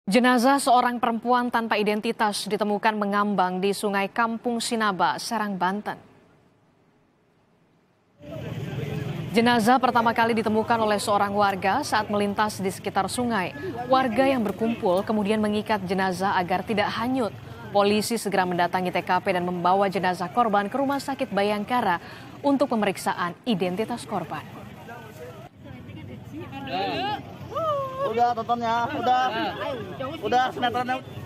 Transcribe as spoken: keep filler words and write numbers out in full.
Jenazah seorang perempuan tanpa identitas ditemukan mengambang di Sungai Kampung Sinaba, Serang, Banten. Jenazah pertama kali ditemukan oleh seorang warga saat melintas di sekitar sungai. Warga yang berkumpul kemudian mengikat jenazah agar tidak hanyut. Polisi segera mendatangi T K P dan membawa jenazah korban ke Rumah Sakit Bayangkara untuk pemeriksaan identitas korban. Udah tontonnya, udah, udah sinetronnya.